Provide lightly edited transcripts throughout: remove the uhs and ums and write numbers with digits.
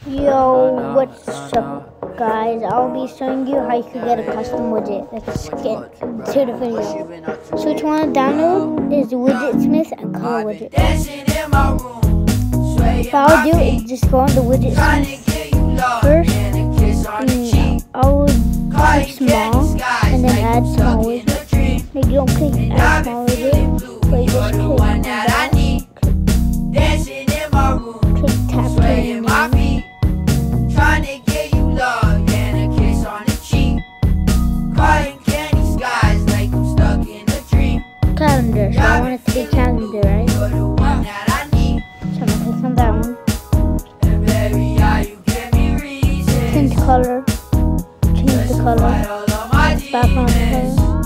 Yo, what's up guys? I'll be showing you how you can get a custom widget. Let's get to the video. So what you want to download is Widgetsmith and Color Widget. What I'll do is just go on the Widgetsmith first. I would click small and then add small widget. Maybe you don't click add small widget, but you just click on that. Click tap to the name. Trying to get you love and a kiss on the cheek. Crying candy skies like I'm stuck in a dream. Calendar, so I want it to be calendar, right? You're the one that I need. So I'm gonna click on that one. And baby, how you give me reason. Change color. Change the color. Background color.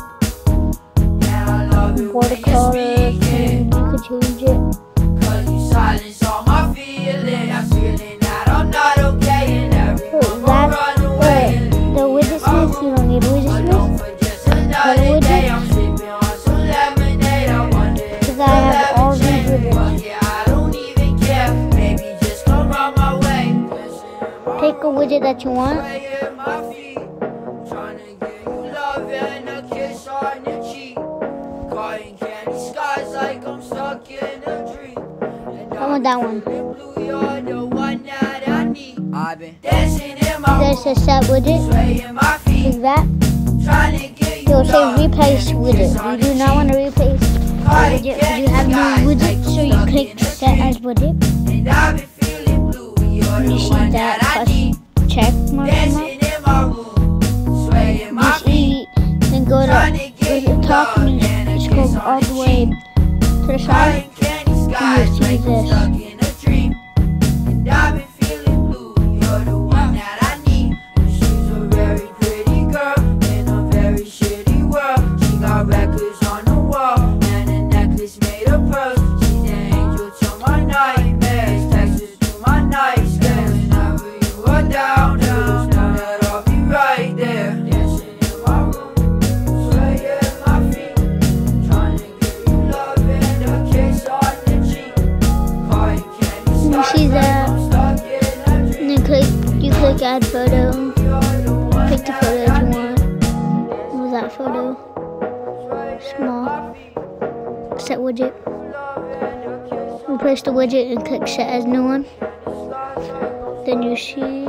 Watercolor. You could change it. Cause you silence all my feelings. I'm feeling that I'm not okay. And everyone will run away. The Widgetsmith, you don't need Widgetsmith. For just another day, I'm sipping on some lemonade. I wonder Because I have all these widgets. yeah, I don't even care. Maybe just come round my way. Pick a widget that you want. Trying to get you love and a kiss on your cheek. Crying candy skies like I'm stuck in a dream. I want that one. You're the one that I need. I've been dancing in my There's a set widget. swaying my feet. Click that. Trying to get you It will say love replace and a widget. kiss on You do the not want to cheek. replace the widget. You have new widget, so you click set as widget. And I've been feeling blue. You're You the see one that that I plus need. check mark come Dancing up. in my room, swaying my Just feet. then go to the top and you scroll all the way to the side. Crying candy skies see like I'm this. stuck in a dream. And I've been feeling blue. You're the one that I need. She's a very pretty girl in a very shitty world. She got records on the wall and a necklace made of pearls. She's the angel to my nightmares, texts to my nightstand. Whenever you are down, just know that I'll be right there. Dancing in my room, swaying my feet, trying to get you love and a kiss on the cheek. Crying candy You skies see like that? I'm stuck in a dream. And then you click add photo. You're the one Pick the that photo I that you need. want. What was that photo? Small. Set widget. Replace the widget and click set as new one. Then you see,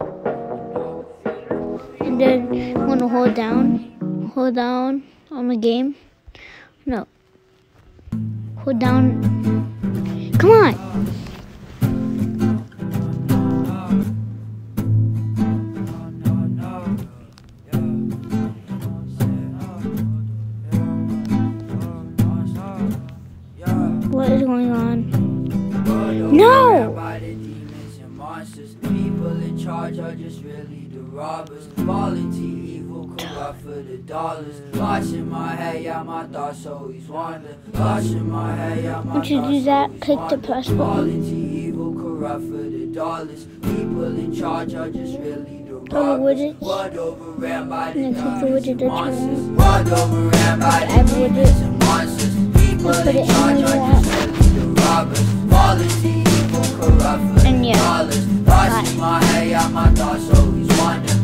and then you want to hold down on the game. No, hold down. Come on. What is going on? No! By the demons and monsters, people in charge are just really the robbers. Volunteer evil, corrupt for the dollars. Lost in my head, yeah, my thoughts always wander. Lost in my head, yeah, my Once you do that, click the plus button. Volunteer evil, corrupt for the dollars. People in charge are just really the Go to robbers. widgets. World overran by the And then click the widget that you monsters. want. World overran by the Add widget. demons and monsters. People Just put in it charge anywhere you are want. just really the robbers. Volunteer evil, corrupt for And the yeah. dollars. Lost in my head, yeah, my thoughts always wander.